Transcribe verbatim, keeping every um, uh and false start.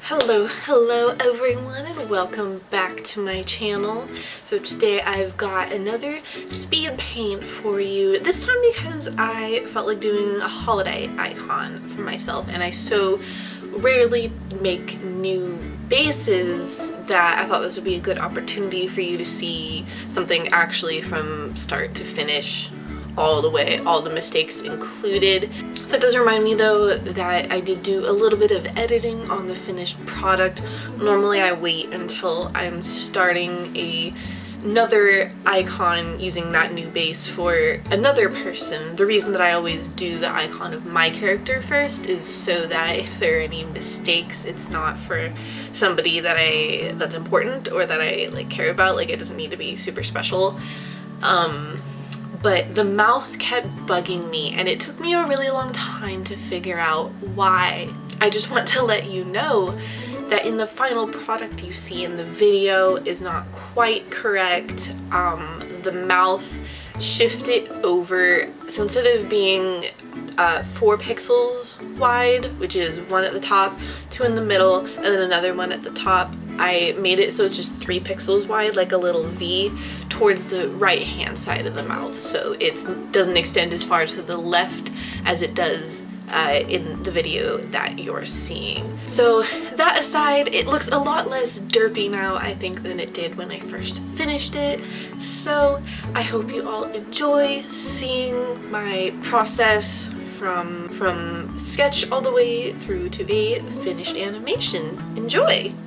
Hello, hello everyone, and welcome back to my channel. So today I've got another speed paint for you, this time because I felt like doing a holiday icon for myself, and I so rarely make new bases that I thought this would be a good opportunity for you to see something actually from start to finish, all the way, all the mistakes included. That does remind me though that I did do a little bit of editing on the finished product. Normally I wait until I'm starting a another icon using that new base for another person. The reason that I always do the icon of my character first is so that if there are any mistakes, it's not for somebody that I that's important or that I like care about. Like, it doesn't need to be super special. Um, But the mouth kept bugging me, and it took me a really long time to figure out why. I just want to let you know that in the final product you see in the video is not quite correct. Um, the mouth shifted over, so instead of being uh, four pixels wide, which is one at the top, two in the middle, and then another one at the top, I made it so it's just three pixels wide, like a little V, towards the right hand side of the mouth, so it doesn't extend as far to the left as it does uh, in the video that you're seeing. So that aside, it looks a lot less derpy now, I think, than it did when I first finished it. So I hope you all enjoy seeing my process from, from sketch all the way through to a finished animation. Enjoy!